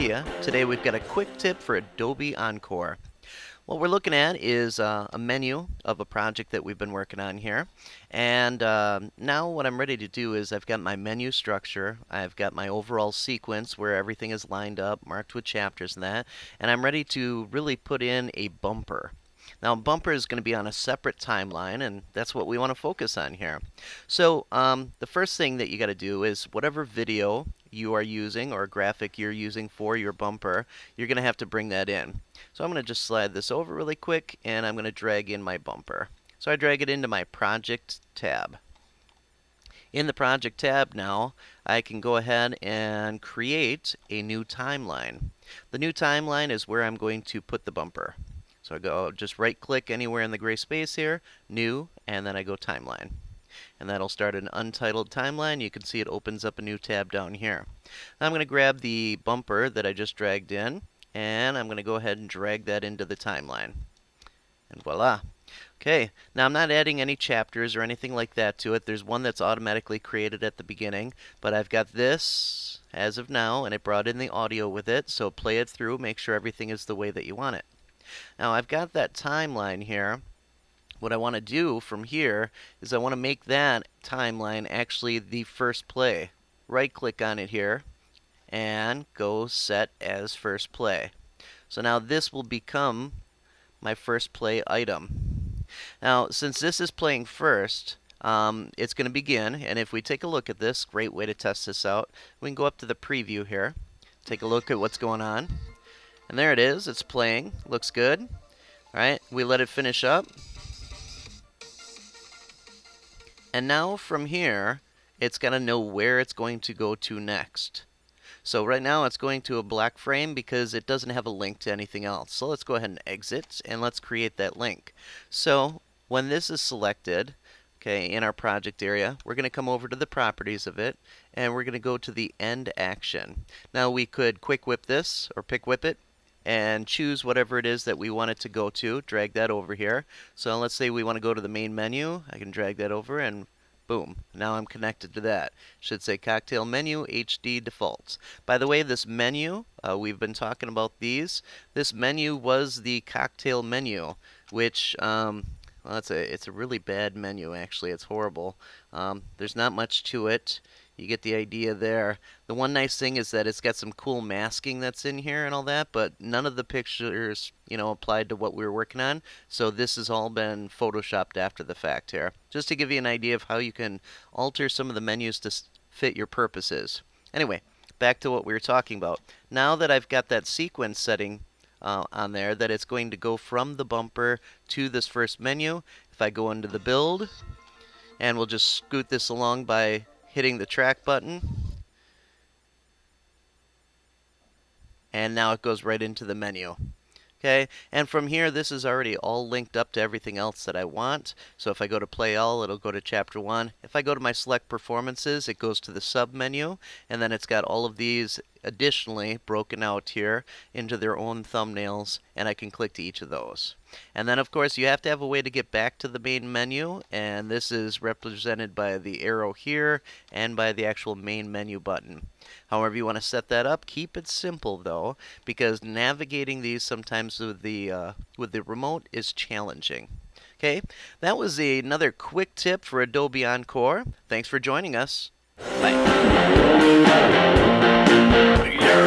Media. Today we've got a quick tip for Adobe Encore. What we're looking at is a menu of a project that we've been working on here. And now what I'm ready to do is I've got my menu structure, I've got my overall sequence where everything is lined up, marked with chapters and that, and I'm ready to really put in a bumper. Now, a bumper is going to be on a separate timeline, and that's what we want to focus on here. So, the first thing that you got to do is whatever video you are using or graphic you're using for your bumper, you're going to have to bring that in. So I'm going to just slide this over really quick, and I'm going to drag in my bumper. So I drag it into my Project tab. In the Project tab now, I can go ahead and create a new timeline. The new timeline is where I'm going to put the bumper. So I go just right click anywhere in the gray space here, new, and then I go timeline. And that'll start an untitled timeline. You can see it opens up a new tab down here. Now I'm going to grab the bumper that I just dragged in, and I'm going to go ahead and drag that into the timeline. And voila. Okay, now I'm not adding any chapters or anything like that to it. There's one that's automatically created at the beginning, but I've got this as of now, and it brought in the audio with it, so play it through, make sure everything is the way that you want it. Now I've got that timeline here. What I want to do from here is I want to make that timeline actually the first play. Right click on it here and go set as first play. So now this will become my first play item. Now since this is playing first, it's going to begin, and if we take a look at this, great way to test this out, we can go up to the preview here, take a look at what's going on. And there it is, it's playing, looks good. Alright, we let it finish up. And now from here, it's got to know where it's going to go to next. So right now it's going to a black frame because it doesn't have a link to anything else. So let's go ahead and exit and let's create that link. So when this is selected, okay, in our project area, we're going to come over to the properties of it and we're going to go to the end action. Now we could quick whip this or pick whip it and choose whatever it is that we want it to go to, drag that over here. So let's say we want to go to the main menu, I can drag that over and boom, now I'm connected to that. Should say Cocktail Menu HD Defaults. By the way, this menu, we've been talking about these. This menu was the Cocktail Menu, which, well, it's a really bad menu actually, it's horrible. There's not much to it. You get the idea there. The one nice thing is that it's got some cool masking that's in here and all that, but none of the pictures, applied to what we were working on. So this has all been photoshopped after the fact here. Just to give you an idea of how you can alter some of the menus to fit your purposes. Anyway, back to what we were talking about. Now that I've got that sequence setting on there, that it's going to go from the bumper to this first menu, if I go into the build, and we'll just scoot this along by hitting the track button, and now it goes right into the menu. Okay, and from here this is already all linked up to everything else that I want. So if I go to play all, it'll go to chapter 1. If I go to my select performances, it goes to the sub menu, and then it's got all of these additionally broken out here into their own thumbnails, and I can click to each of those. And then of course you have to have a way to get back to the main menu, and this is represented by the arrow here and by the actual main menu button. However you want to set that up, keep it simple though, because navigating these sometimes with the remote is challenging. Okay, that was another quick tip for Adobe Encore. Thanks for joining us. Bye.